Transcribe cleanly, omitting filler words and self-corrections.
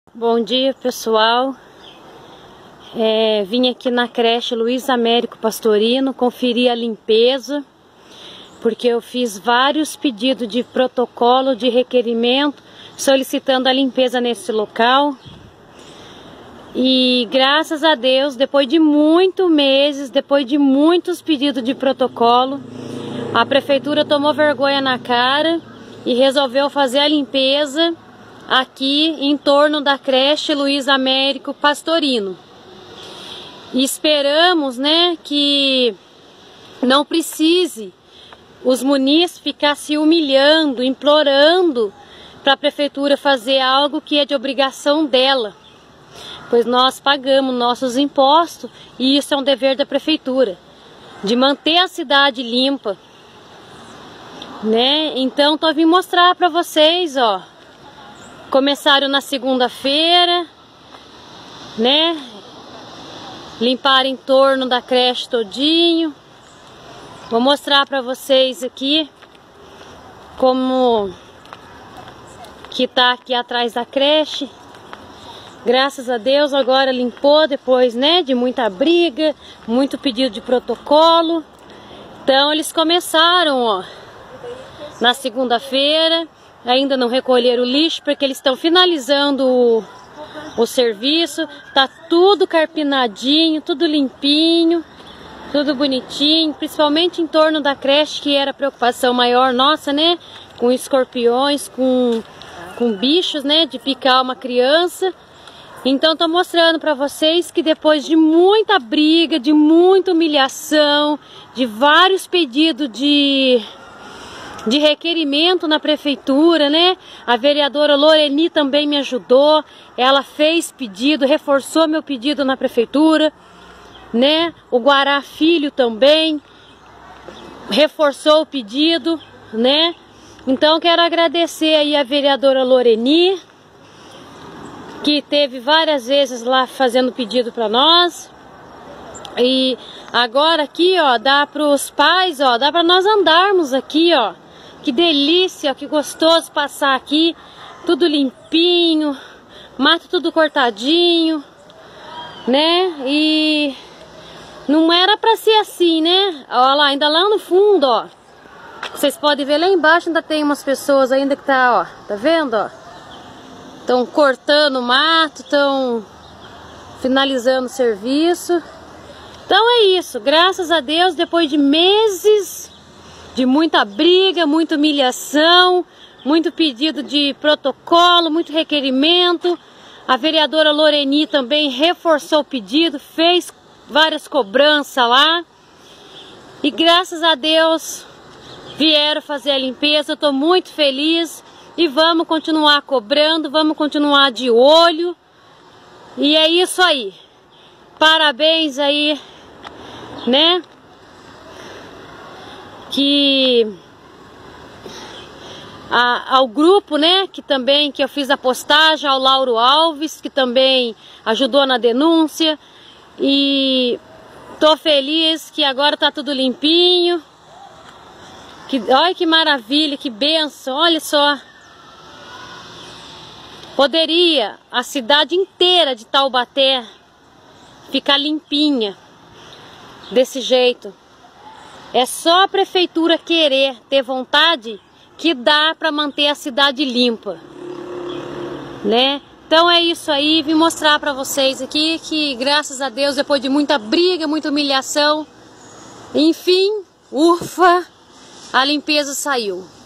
Bom dia, pessoal. Vim aqui na creche Luiz Américo Pastorino conferir a limpeza, porque eu fiz vários pedidos de protocolo, de requerimento, solicitando a limpeza nesse local. E graças a Deus, depois de muitos meses, depois de muitos pedidos de protocolo, a prefeitura tomou vergonha na cara e resolveu fazer a limpeza aqui em torno da creche Luiz Américo Pastorino. E esperamos, né, que não precise os munícipes ficar se humilhando, implorando para a prefeitura fazer algo que é de obrigação dela, pois nós pagamos nossos impostos e isso é um dever da prefeitura, de manter a cidade limpa, né? Então tô vindo mostrar para vocês, ó. Começaram na segunda-feira, né? Limpar em torno da creche todinho. Vou mostrar para vocês aqui como que tá aqui atrás da creche. Graças a Deus agora limpou depois, né, de muita briga, muito pedido de protocolo. Então eles começaram, ó, na segunda-feira. Ainda não recolheram o lixo porque eles estão finalizando o serviço. Tá tudo carpinadinho, tudo limpinho, tudo bonitinho, principalmente em torno da creche, que era a preocupação maior nossa, né? Com escorpiões, com bichos, né? De picar uma criança. Então tô mostrando para vocês que depois de muita briga, de muita humilhação, de vários pedidos de requerimento na prefeitura, né? A vereadora Loreni também me ajudou. Ela fez pedido, reforçou meu pedido na prefeitura, né? O Guará Filho também reforçou o pedido, né? Então quero agradecer aí a vereadora Loreni, que teve várias vezes lá fazendo pedido para nós. E agora aqui, ó, dá para os pais, ó, dá para nós andarmos aqui, ó. Que delícia, que gostoso passar aqui, tudo limpinho, mato tudo cortadinho, né? E não era para ser assim, né? Olha lá, ainda lá no fundo, ó. Vocês podem ver lá embaixo, ainda tem umas pessoas ainda que tá, ó, tá vendo, ó? Estão cortando o mato, estão finalizando o serviço. Então é isso, graças a Deus, depois de meses de muita briga, muita humilhação, muito pedido de protocolo, muito requerimento. A vereadora Loreni também reforçou o pedido, fez várias cobranças lá. E graças a Deus vieram fazer a limpeza. Eu estou muito feliz e vamos continuar cobrando, vamos continuar de olho. E é isso aí. Parabéns aí, né? Que ao grupo, né, que eu fiz a postagem, ao Lauro Alves, que também ajudou na denúncia. E tô feliz que agora tá tudo limpinho. Olha que maravilha, que benção, olha só. Poderia a cidade inteira de Taubaté ficar limpinha desse jeito. É só a prefeitura querer, ter vontade, que dá para manter a cidade limpa, né? Então é isso aí, vim mostrar para vocês aqui que graças a Deus, depois de muita briga, muita humilhação, enfim, ufa, a limpeza saiu.